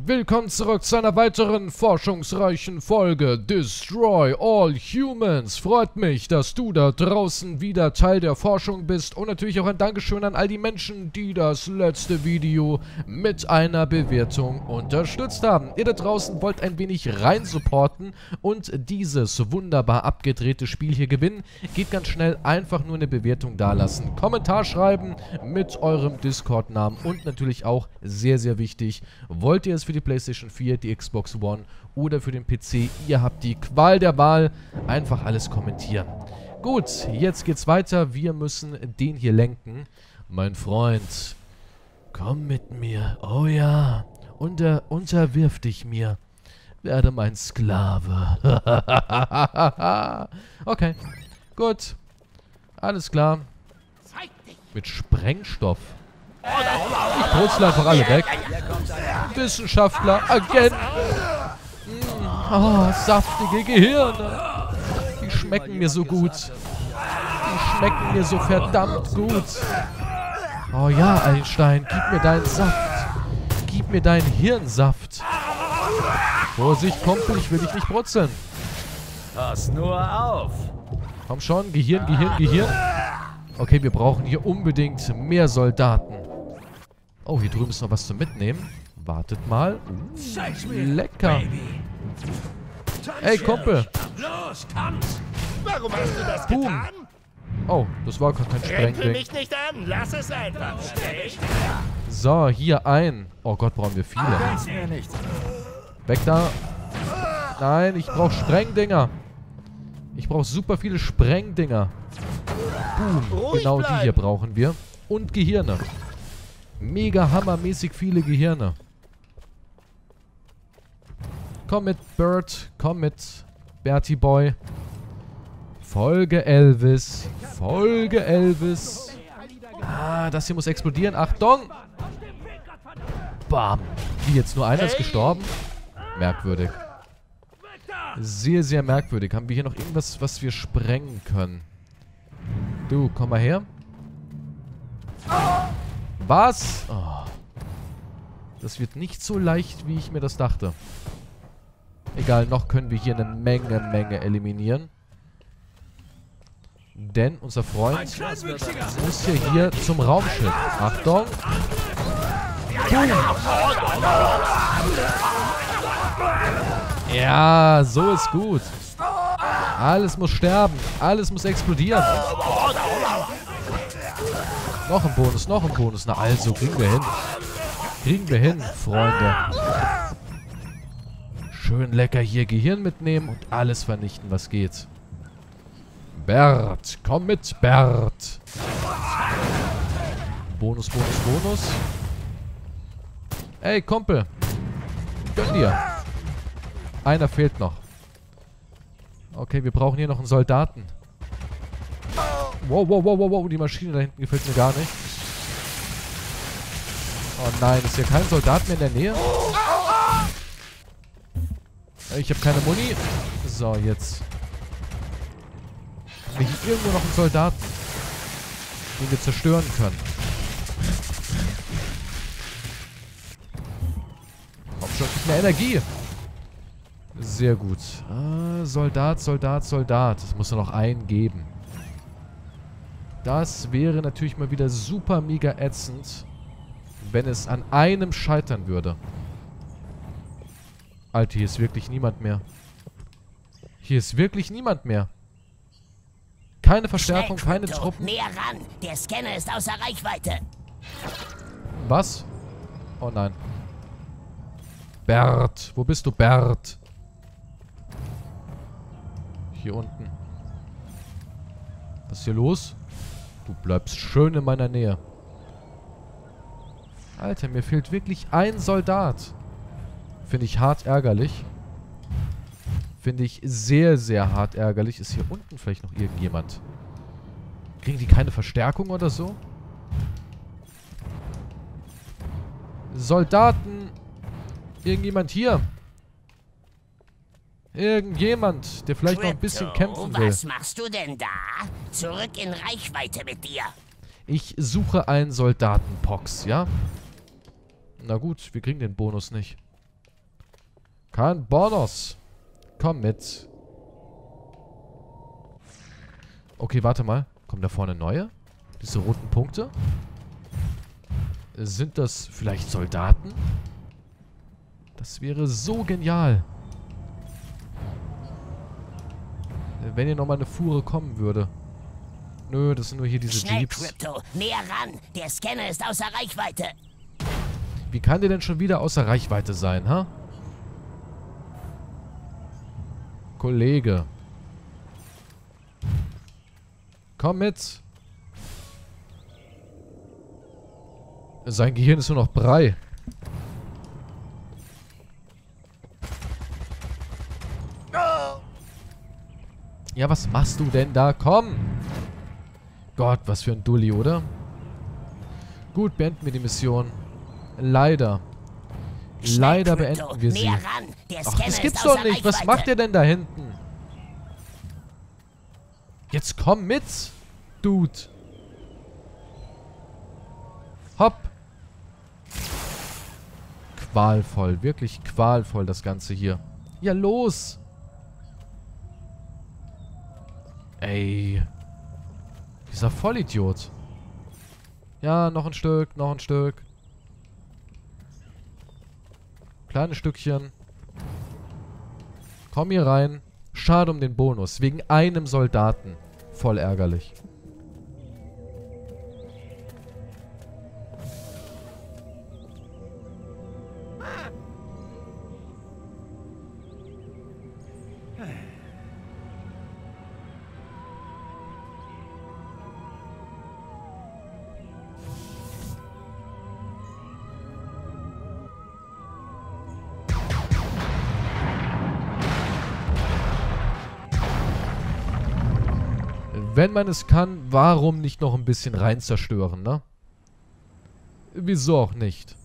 Willkommen zurück zu einer weiteren forschungsreichen Folge Destroy All Humans. Freut mich, dass du da draußen wieder Teil der Forschung bist und natürlich auch ein Dankeschön an all die Menschen, die das letzte Video mit einer Bewertung unterstützt haben. Ihr da draußen wollt ein wenig rein supporten und dieses wunderbar abgedrehte Spiel hier gewinnen. Geht ganz schnell, einfach nur eine Bewertung dalassen, Kommentar schreiben mit eurem Discord-Namen und natürlich auch, sehr, sehr wichtig, wollt ihr es für die PlayStation 4, die Xbox One oder für den PC? Ihr habt die Qual der Wahl. Einfach alles kommentieren. Gut, jetzt geht's weiter. Wir müssen den hier lenken. Mein Freund, komm mit mir. Oh ja, unterwirf dich mir. Werde mein Sklave. Okay, gut. Alles klar. Mit Sprengstoff. Ich putzel einfach alle weg. Wissenschaftler, Agenten. Oh, saftige Gehirne. Die schmecken mir so gut. Die schmecken mir so verdammt gut. Oh ja, Einstein, gib mir deinen Saft. Gib mir deinen Hirnsaft. Vorsicht, Kumpel, ich will dich nicht brutzeln. Pass nur auf. Komm schon, Gehirn, Gehirn, Gehirn. Okay, wir brauchen hier unbedingt mehr Soldaten. Oh, hier drüben ist noch was zum Mitnehmen. Wartet mal. Lecker. Ey, Kumpel. Los, tanz! Warum hast du das getan? Oh, das war gar kein Krempel Sprengding. mich nicht an, lass es einfach. So, hier ein. Oh Gott, brauchen wir viele. Mir nicht. Weg da. Nein, ich brauche Sprengdinger. Ich brauche super viele Sprengdinger. Boom. Ruhig Genau die bleiben. hier brauchen wir. Und Gehirne. Mega hammermäßig viele Gehirne. Komm mit, Bert. Komm mit, Bertie Boy. Folge Elvis. Folge Elvis. Ah, das hier muss explodieren. Achtung! Bam. Wie, jetzt nur einer ist gestorben? Merkwürdig. Sehr, sehr merkwürdig. Haben wir hier noch irgendwas, was wir sprengen können? Du, komm mal her. Was? Oh. Das wird nicht so leicht, wie ich mir das dachte. Egal, noch können wir hier eine Menge eliminieren. Denn unser Freund muss ja hier zum Raumschiff. Achtung. Boom. Ja, so ist gut. Alles muss sterben. Alles muss explodieren. Noch ein Bonus, noch ein Bonus. Na also, kriegen wir hin. Kriegen wir hin, Freunde. Schön lecker hier Gehirn mitnehmen und alles vernichten, was geht. Bert, komm mit, Bert. Bonus, Bonus, Bonus. Ey, Kumpel. Gönn dir. Einer fehlt noch. Okay, wir brauchen hier noch einen Soldaten. Wow, wow, wow, wow, wow. Die Maschine da hinten gefällt mir gar nicht. Oh nein, ist hier kein Soldat mehr in der Nähe? Ich habe keine Muni. So, jetzt. Haben wir hier irgendwo noch einen Soldaten, den wir zerstören können? Komm schon, gib mir Energie. Sehr gut. Soldat, Soldat, Soldat. Es muss nur noch einen geben. Das wäre natürlich mal wieder super mega ätzend, wenn es an einem scheitern würde. Alter, hier ist wirklich niemand mehr. Hier ist wirklich niemand mehr. Keine Verstärkung, keine Truppen. Näher ran, der Scanner ist außer Reichweite. Was? Oh nein. Bert, wo bist du, Bert? Hier unten. Was ist hier los? Du bleibst schön in meiner Nähe. Alter, mir fehlt wirklich ein Soldat. Finde ich hart ärgerlich. Finde ich sehr, sehr hart ärgerlich. Ist hier unten vielleicht noch irgendjemand? Kriegen die keine Verstärkung oder so? Soldaten! Irgendjemand hier? Irgendjemand, der vielleicht noch ein bisschen kämpfen will. Was machst du denn da? Zurück in Reichweite mit dir. Ich suche einen Soldaten, Pox, ja? Na gut, wir kriegen den Bonus nicht. Kein Bonus. Komm mit. Okay, warte mal. Kommen da vorne neue? Diese roten Punkte? Sind das vielleicht Soldaten? Das wäre so genial. Wenn hier nochmal eine Fuhre kommen würde. Nö, das sind nur hier diese Schnell, Jeeps. Crypto, näher ran. Der Scanner ist außer Reichweite. Wie kann der denn schon wieder außer Reichweite sein, ha? Kollege. Komm mit. Sein Gehirn ist nur noch Brei. Ja, was machst du denn da? Komm! Gott, was für ein Dulli, oder? Gut, beenden wir die Mission. Leider. Leider beenden wir sie. Ach, das gibt's doch nicht. Was macht ihr denn da hinten? Jetzt komm mit, Dude. Hopp. Qualvoll. Wirklich qualvoll, das Ganze hier. Ja, los. Ey. Dieser Vollidiot. Ja, noch ein Stück, noch ein Stück. Kleines Stückchen. Komm hier rein. Schade um den Bonus. Wegen einem Soldaten. Voll ärgerlich. Wenn man es kann, warum nicht noch ein bisschen rein zerstören, ne? Wieso auch nicht?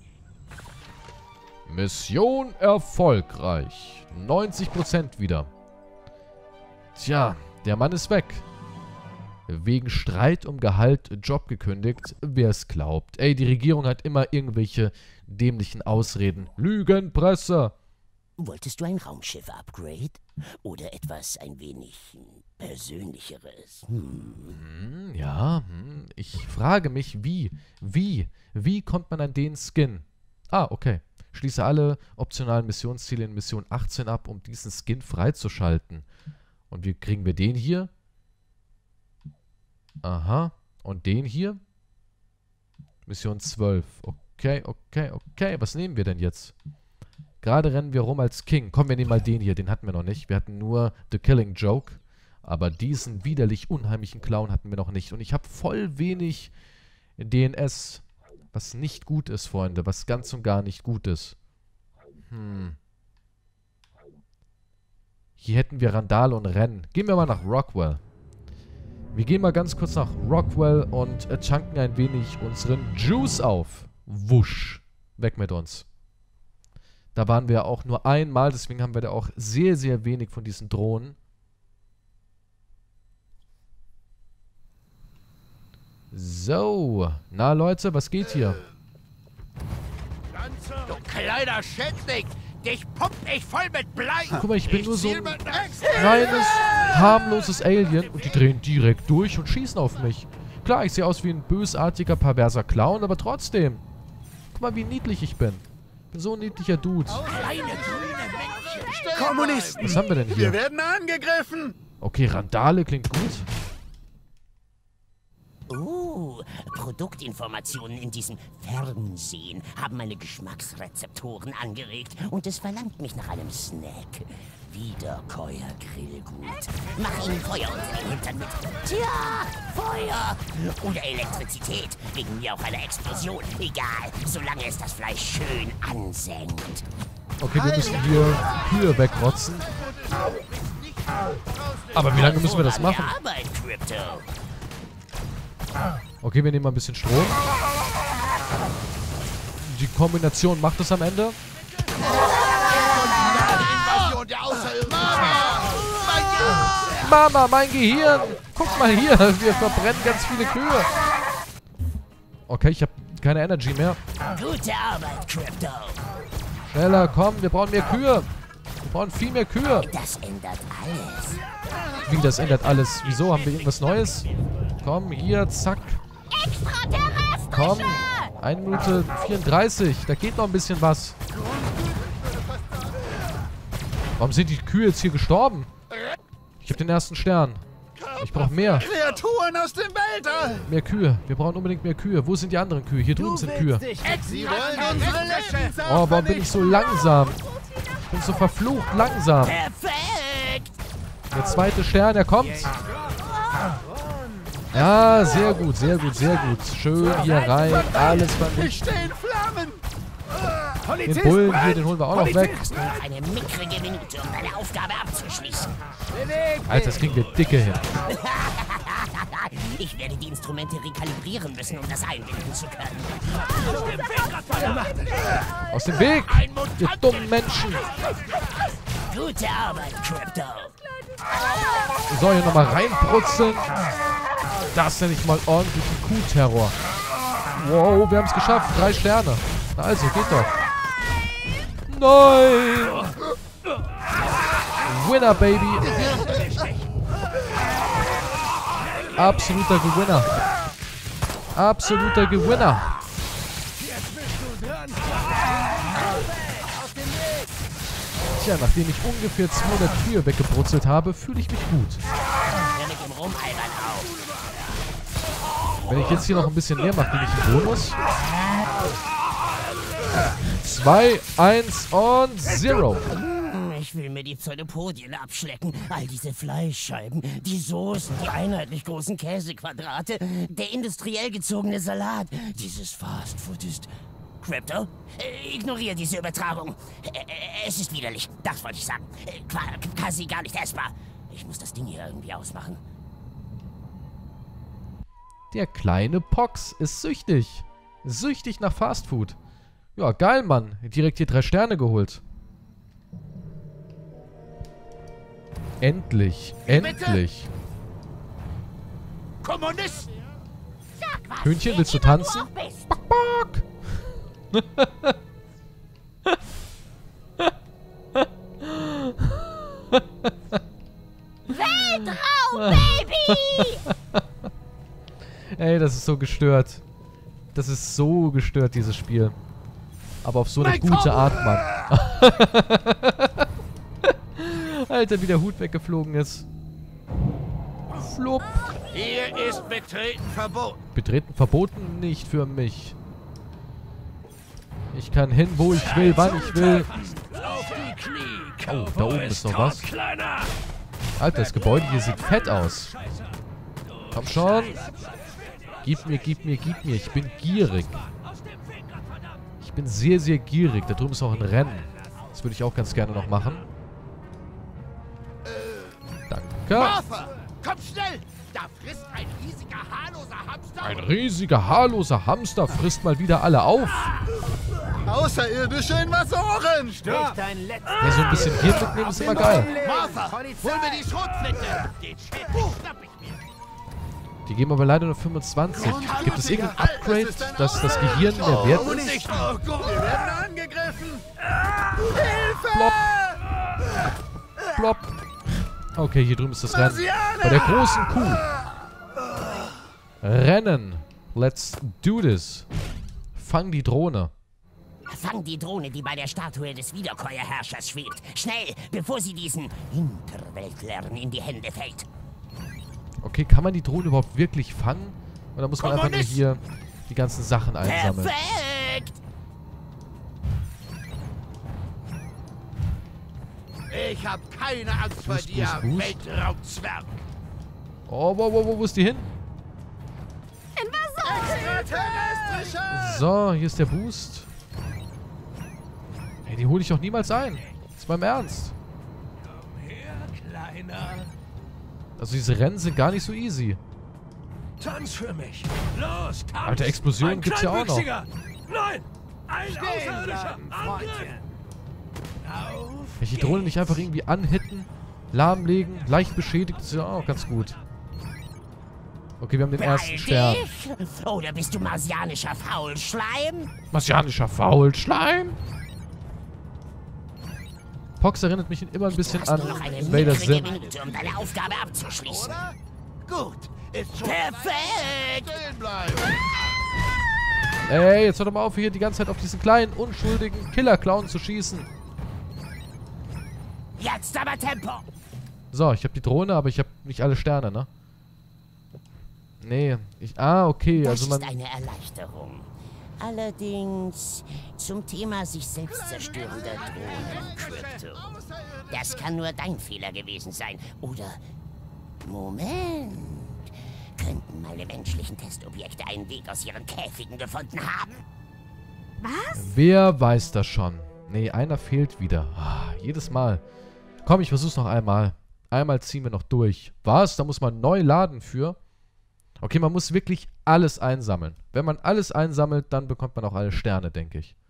Mission erfolgreich. 90% wieder. Tja, der Mann ist weg. Wegen Streit um Gehalt Job gekündigt. Wer es glaubt. Ey, die Regierung hat immer irgendwelche dämlichen Ausreden. Lügenpresse. Wolltest du ein Raumschiff-Upgrade? Oder etwas ein wenig Persönlicheres? Ja, ich frage mich, wie? Wie kommt man an den Skin? Ah, okay. Schließe alle optionalen Missionsziele in Mission 18 ab, um diesen Skin freizuschalten. Und wie kriegen wir den hier? Aha. Und den hier? Mission 12. Okay, okay, okay. Was nehmen wir denn jetzt? Gerade rennen wir rum als King. Komm, wir nehmen mal den hier. Den hatten wir noch nicht. Wir hatten nur The Killing Joke. Aber diesen widerlich unheimlichen Clown hatten wir noch nicht. Und ich habe voll wenig DNS. Was nicht gut ist, Freunde. Was ganz und gar nicht gut ist. Hier hätten wir Randale und Rennen. Gehen wir mal nach Rockwell. Wir gehen mal ganz kurz nach Rockwell und chunken ein wenig unseren Juice auf. Wusch. Weg mit uns. Da waren wir auch nur einmal, deswegen haben wir da auch sehr, sehr wenig von diesen Drohnen. So. Na, Leute, was geht hier? Du kleiner Schätzling! Dich pump ich voll mit Blei! Guck mal, ich bin nur so ein kleines, harmloses Alien und die drehen direkt durch und schießen auf mich. Klar, ich sehe aus wie ein bösartiger, perverser Clown, aber trotzdem. Guck mal, wie niedlich ich bin. Ich bin so ein niedlicher Dude. Kleine grüne Männchen! Kommunisten! Was haben wir denn hier? Wir werden angegriffen! Okay, Randale klingt gut. Produktinformationen in diesem Fernsehen haben meine Geschmacksrezeptoren angeregt und es verlangt mich nach einem Snack. Wiederkäuer-Grillgut. Mach ihnen Feuer unter den Hintern mit. Tja, Feuer! Oder Elektrizität. Wegen mir auch eine Explosion. Egal, solange es das Fleisch schön ansenkt. Okay, wir müssen hier Kühe wegrotzen. Aber wie lange müssen wir das machen? Arbeit, Crypto. Okay, wir nehmen mal ein bisschen Strom. Die Kombination macht es am Ende. Mama, mein Gehirn! Guck mal hier, wir verbrennen ganz viele Kühe. Okay, ich habe keine Energy mehr. Gute Arbeit, Crypto. Schneller, komm, wir brauchen mehr Kühe. Wir brauchen viel mehr Kühe. Das ändert alles. Wie, das ändert alles? Wieso? Haben wir irgendwas Neues? Komm, hier, zack. Komm, 1 Minute 34. Da geht noch ein bisschen was. Warum sind die Kühe jetzt hier gestorben? Ich habe den ersten Stern. Ich brauche mehr. Kreaturen aus dem Weltall! Mehr Kühe. Wir brauchen unbedingt mehr Kühe. Wo sind die anderen Kühe? Hier drüben sind Kühe. Sie wollen unsere Lebenssachen! Oh, warum bin ich so langsam? Ich bin so verflucht langsam. Perfekt! Der zweite Stern, der kommt. Ja, sehr gut, sehr gut, sehr gut. Schön hier rein. Alles Ich vernichtet. stehe in Flammen! Den Bullen hier, den holen wir auch noch weg. Nur noch eine mickrige Minute, um deine Aufgabe abzuschließen. Alter, das kriegen wir dicke hin. Ich werde die Instrumente rekalibrieren müssen, um das einbinden zu können. Aus dem Weg, ihr dummen Menschen. Gute Arbeit, Crypto. So, hier nochmal reinbrutzeln. Das nenne ich mal ordentlichen Kuhterror. Wow, wir haben es geschafft. 3 Sterne. Na also, geht doch. Nein! Winner, Baby. Absoluter Gewinner. Absoluter Gewinner. Tja, nachdem ich ungefähr 200 Kühe weggebrutzelt habe, fühle ich mich gut. Hör mit dem Rumalbern auf. Wenn ich jetzt hier noch ein bisschen mehr mache, kriege ich einen Bonus. 2, 1 und 0. Ich will mir die Pseudopodien abschlecken. All diese Fleischscheiben, die Soßen, die einheitlich großen Käsequadrate, der industriell gezogene Salat. Dieses Fastfood ist... Crypto? Ignoriere diese Übertragung. Es ist widerlich, das wollte ich sagen. Quasi gar nicht essbar. Ich muss das Ding hier irgendwie ausmachen. Der kleine Pox ist süchtig. Süchtig nach Fastfood. Ja, geil, Mann. Direkt hier 3 Sterne geholt. Endlich. Endlich. Kommunist! Hühnchen, willst du tanzen? Bock, bock. Weltraum, Baby! Ey, das ist so gestört. Das ist so gestört, dieses Spiel. Aber auf so eine gute Art, Mann. Alter, wie der Hut weggeflogen ist. Flupp. Hier ist Betreten verboten. Betreten verboten? Nicht für mich. Ich kann hin, wo ich will, wann ich will. Oh, da oben ist noch was. Alter, das Gebäude hier sieht fett aus. Komm schon. Gib mir, gib mir, gib mir. Ich bin gierig. Ich bin sehr, sehr gierig. Da drüben ist auch ein Rennen. Das würde ich auch ganz gerne noch machen. Danke. Martha, komm schnell! Da frisst ein riesiger, haarloser Hamster. Ein riesiger, haarloser Hamster frisst mal wieder alle auf. Außerirdische Invasoren! Ja, so ein bisschen Gier mitnehmen ist immer geil. Martha, hol mir die Schrotflinte! Den Schnitt schnapp ich mir! Die geben aber leider nur 25. Gibt es irgendein Upgrade, dass das Gehirn mehr wert ist? Nicht. Oh Gott, wir werden angegriffen! Hilfe! Plop. Plop. Okay, hier drüben ist das Rennen. Bei der großen Kuh. Rennen. Let's do this. Fang die Drohne. Fang die Drohne, die bei der Statue des Wiederkäuerherrschers schwebt. Schnell, bevor sie diesen Hinterwäldlern in die Hände fällt. Okay, kann man die Drohne überhaupt wirklich fangen? Oder muss man einfach nur hier die ganzen Sachen einsammeln? Perfekt! Ich hab keine Angst vor Boost, dir, boost, boost. Weltraumzwerg! Oh, wo ist die hin? So, hier ist der Boost. Ey, die hole ich doch niemals ein. Das ist beim Ernst. Also diese Rennen sind gar nicht so easy. Tanz für mich. Los, tanz. Alter, Explosionen gibt's ja auch noch. Nein, ein außerirdischer Angriff. Wenn ich die Drohne nicht einfach irgendwie anhitten, lahmlegen, leicht beschädigt, ist ja auch ganz gut. Okay, wir haben den ersten Stern. Oder bist du marsianischer Faulschleim? Marsianischer Faulschleim? Pox erinnert mich immer ein bisschen Du hast an nur noch eine Vader mickrige Sim. Minute, um deine Aufgabe abzuschließen. Oder? Gut. Ist schon Perfekt! stehen bleiben. Ey, jetzt hör doch mal auf, hier die ganze Zeit auf diesen kleinen, unschuldigen Killer-Clown zu schießen. Jetzt aber Tempo! So, ich habe die Drohne, aber ich habe nicht alle Sterne, ne? Nee, okay, Das also man... ist eine Erleichterung. Allerdings zum Thema sich selbst zerstörender Drohnen, Crypto. Das kann nur dein Fehler gewesen sein. Oder... Moment. Könnten meine menschlichen Testobjekte einen Weg aus ihren Käfigen gefunden haben? Wer weiß das schon? Nee, einer fehlt wieder. Jedes Mal. Komm, ich versuch's noch einmal. Einmal ziehen wir noch durch. Was? Da muss man neu laden für? Okay, man muss wirklich alles einsammeln. Wenn man alles einsammelt, dann bekommt man auch alle Sterne, denke ich.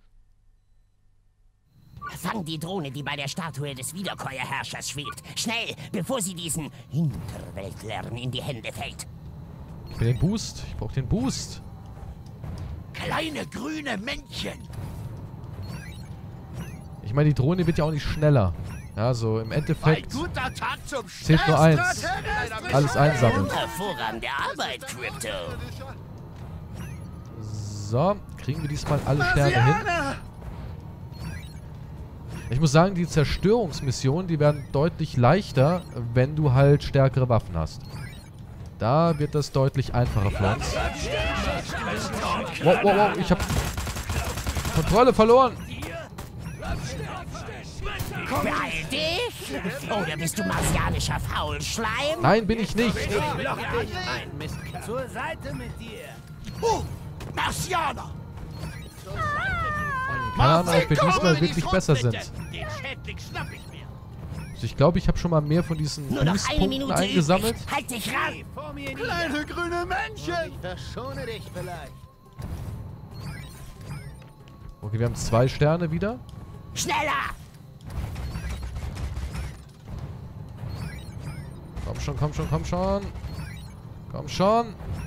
Fang die Drohne, die bei der Statue des Wiederkäuerherrschers schwebt. Schnell, bevor sie diesen Hinterwäldlern in die Hände fällt. Ich will den Boost. Ich brauche den Boost. Kleine grüne Männchen. Ich meine, die Drohne wird ja auch nicht schneller. Ja, so im Ein Endeffekt guter Tag zum zählt nur eins. Sternstrategie. Alles einsammeln. Hervorragende Arbeit, Crypto. So, kriegen wir diesmal alle Sterne hin. Ich muss sagen, die Zerstörungsmissionen, die werden deutlich leichter, wenn du halt stärkere Waffen hast. Da wird das deutlich einfacher für uns. Wow, ich habe Kontrolle verloren. Beeil dich! Oder bist du marsianischer Faulschleim? Nein, bin ich nicht. Zur Seite mit dir. Marsianer. Keine Ahnung, ob wir diesmal wirklich besser sind. Den Schädling schnapp ich mir. Also ich glaube, ich habe schon mal mehr von diesen Nur noch eine Boost-Punkten Minute eingesammelt. übrig. Halt dich ran! Vor mir kleine grüne Männchen. Ich verschone dich vielleicht. Okay, wir haben 2 Sterne wieder. Schneller! Komm schon, komm schon, komm schon. Komm schon.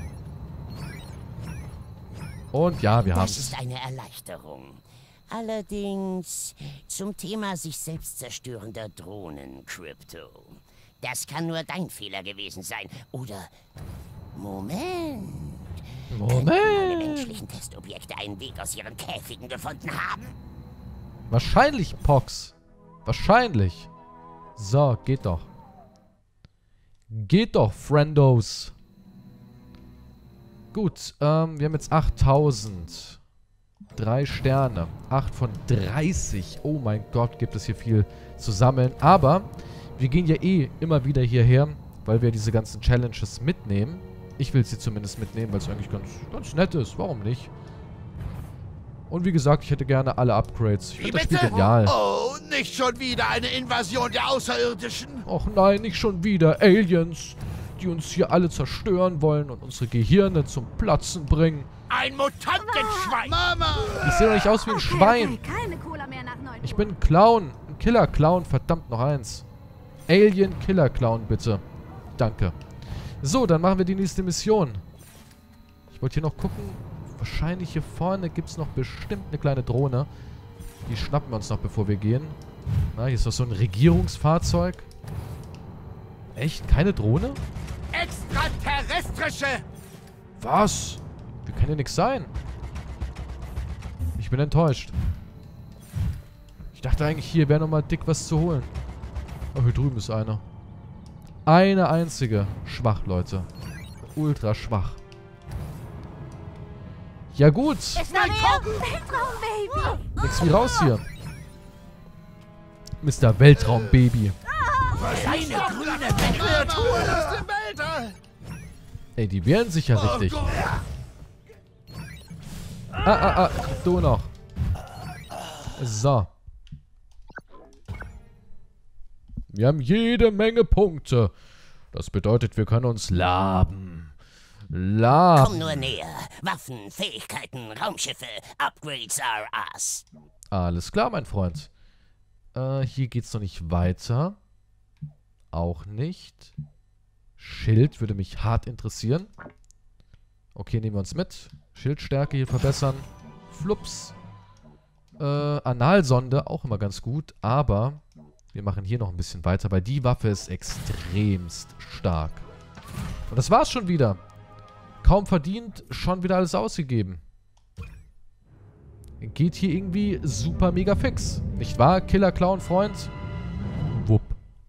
Und ja, wir haben Das es. ist eine Erleichterung. Allerdings zum Thema sich selbst zerstörender Drohnen, Crypto. Das kann nur dein Fehler gewesen sein. Oder... Moment. Könnten meine menschlichen Testobjekte einen Weg aus ihren Käfigen gefunden haben? Wahrscheinlich, Pox. Wahrscheinlich. So, geht doch. Geht doch, Friendos. Gut, wir haben jetzt 8000. 3 Sterne. 8 von 30. Oh mein Gott, gibt es hier viel zu sammeln. Aber wir gehen ja eh immer wieder hierher, weil wir diese ganzen Challenges mitnehmen. Ich will sie zumindest mitnehmen, weil es eigentlich ganz nett ist. Warum nicht? Und wie gesagt, ich hätte gerne alle Upgrades. Ich finde das Spiel genial. Oh, nicht schon wieder eine Invasion der Außerirdischen. Och nein, nicht schon wieder Aliens, die uns hier alle zerstören wollen und unsere Gehirne zum Platzen bringen. Ein Mutantenschwein. Mama. Ich sehe doch nicht aus wie ein Schwein. Keine Cola mehr nach 9 Ich bin ein Clown. Ein Killer-Clown. Verdammt, noch eins. Alien-Killer-Clown, bitte. Danke. So, dann machen wir die nächste Mission. Ich wollte hier noch gucken. Wahrscheinlich hier vorne gibt es noch bestimmt eine kleine Drohne. Die schnappen wir uns noch, bevor wir gehen. Na, hier ist noch so ein Regierungsfahrzeug. Echt? Keine Drohne? Extraterrestrische. Was? Wie kann ja nichts sein? Ich bin enttäuscht. Ich dachte eigentlich, hier wäre nochmal dick was zu holen. Oh, hier drüben ist einer. Eine einzige. Schwach, Leute. Ultra schwach. Ja gut. Ist da mehr? Weltraumbaby! Nix wie raus hier. Mr. Weltraumbaby. Kleine grüne Kreaturen aus dem Weltall. Ey, die wehren sich ja richtig. Du noch. So. Wir haben jede Menge Punkte. Das bedeutet, wir können uns laben. Komm nur näher. Waffen, Fähigkeiten, Raumschiffe, Upgrades are us. Alles klar, mein Freund. Hier geht's noch nicht weiter. Auch nicht. Schild würde mich hart interessieren. Okay, nehmen wir uns mit. Schildstärke hier verbessern. Flups. Analsonde, auch immer ganz gut. Aber Wir machen hier noch ein bisschen weiter, weil die Waffe ist extremst stark. Und das war's schon wieder. Kaum verdient, schon wieder alles ausgegeben. Geht hier irgendwie super mega fix. Nicht wahr, Killer Clown Freund? Wupp.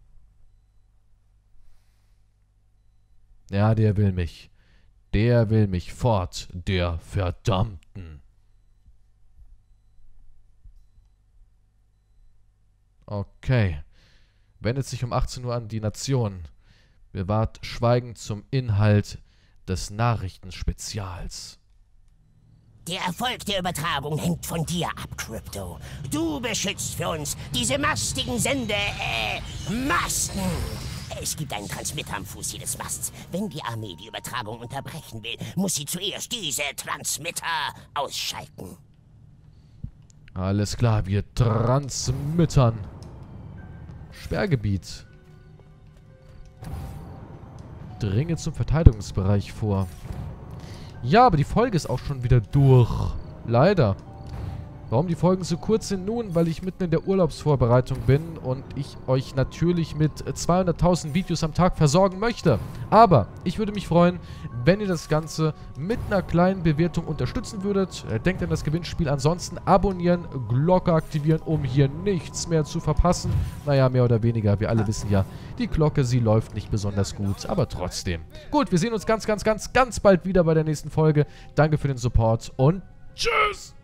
Ja, der will mich. Der will mich fort, der Verdammten. Okay. Wendet sich um 18 Uhr an die Nation. Bewahrt Schweigen zum Inhalt des Nachrichtenspezials. Der Erfolg der Übertragung hängt von dir ab, Krypto. Du beschützt für uns diese mastigen Masten. Es gibt einen Transmitter am Fuß jedes Masts. Wenn die Armee die Übertragung unterbrechen will, muss sie zuerst diese Transmitter ausschalten. Alles klar, wir transmittern. Sperrgebiet. Dringe zum Verteidigungsbereich vor. Ja, aber die Folge ist auch schon wieder durch. Leider. Warum die Folgen so kurz sind? Nun, weil ich mitten in der Urlaubsvorbereitung bin und ich euch natürlich mit 200.000 Videos am Tag versorgen möchte. Aber ich würde mich freuen, wenn ihr das Ganze mit einer kleinen Bewertung unterstützen würdet. Denkt an das Gewinnspiel. Ansonsten abonnieren, Glocke aktivieren, um hier nichts mehr zu verpassen. Naja, mehr oder weniger. Wir alle wissen ja, die Glocke, sie läuft nicht besonders gut, aber trotzdem. Gut, wir sehen uns ganz bald wieder bei der nächsten Folge. Danke für den Support und tschüss!